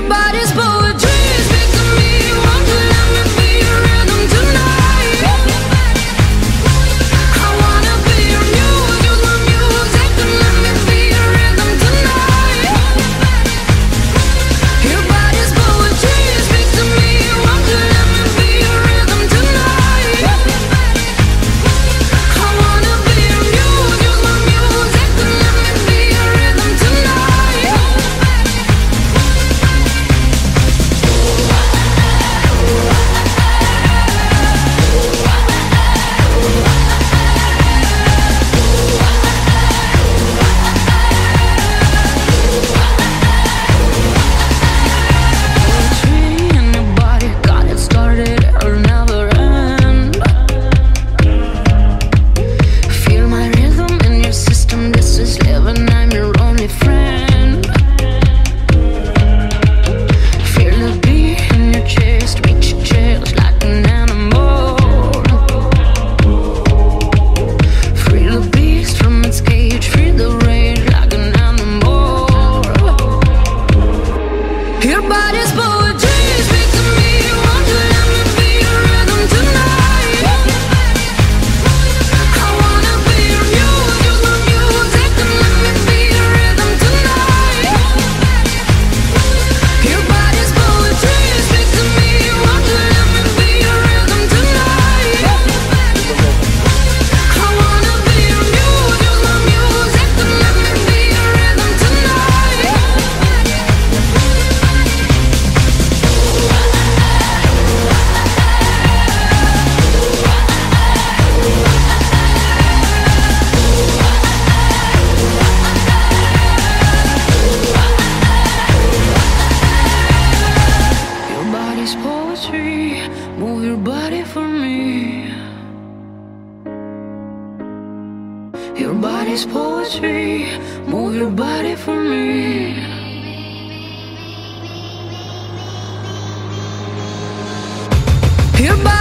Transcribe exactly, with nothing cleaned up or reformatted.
body's poetry. Speak to me, won't you let me be your rhythm tonight? I wanna be your muse, use my music to let me be your rhythm tonight. Your body's poetry. Speak to me, won't you let me be your rhythm tonight? I wanna be your muse, use my music to let me be your rhythm tonight. Poetry in your body, got it started, it'll never end. Feel my rhythm in your system, this is living, I'm your only friend. Feel the beat in your chest, reach your chest like an animal. Free the beast from its cage, free the rage like an animal. Your body's poetry. Speak to me, won't you let me be your rhythm tonight? I wanna be your muse, use my music to let me be your rhythm tonight. Your body's poetry. Speak to me, won't you let me be your rhythm tonight? I wanna be your muse, use my music to let me be your rhythm tonight. Your body's poetry, move your body for me. Your body's poetry, move your body for me. Your body